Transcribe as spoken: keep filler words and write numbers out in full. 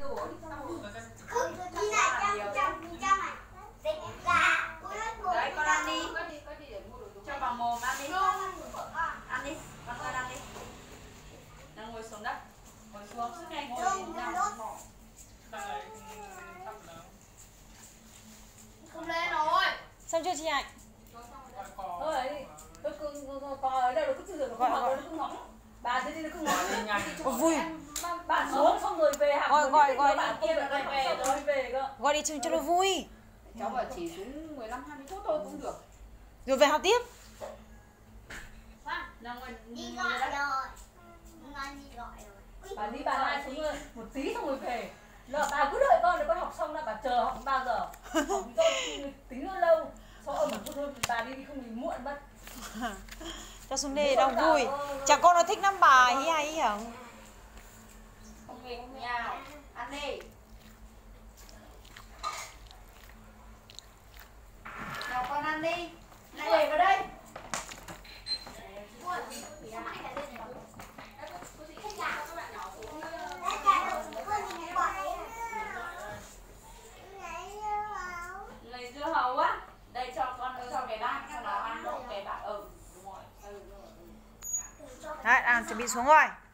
Đi này trong trong trong này. Gà. Đấy con ăn đi. Cho vào mồm ăn đi. Ăn đi, con con ăn đi. Nào ngồi xuống đất. Ngồi xuống, suốt ngày ngồi nằm mỏ. Không lên rồi. Xong chưa chị Hạnh? Thôi ấy, tôi cứ có ở đây nó cứ chưa được nó nó cứ ngóng. Bà thế đi nó cứ ngóng. Ôi vui. Bà xuống xong rồi về học. Gọi gọi gọi bà kia lại về rồi về cơ. Gọi đi cho, cho nó vui. Cháu bảo chỉ xuống mười lăm hai mươi phút thôi cũng được. Rồi về học tiếp. Nào ngồi Đi gọi rồi. Ngon đi gọi rồi. Bà đi bà hai xuống một tí xong rồi về. Là bà cứ đợi con để con học xong là bà chờ học bao giờ. Học tôi tính nó lâu. Sau ông bảo thôi bà đi không thì muộn mất. Cho xuống đây đông vui. Chả con nó thích lắm bà hi hay hả? Không nghịch nhà. Ăn đi. Nào con ăn đi. Lại nhảy vào đây. Lấy dưa hấu á. Đây cho con cho cái bát cho nó ăn cái bát. Ừ đúng rồi. Đấy, à chuẩn bị xuống rồi.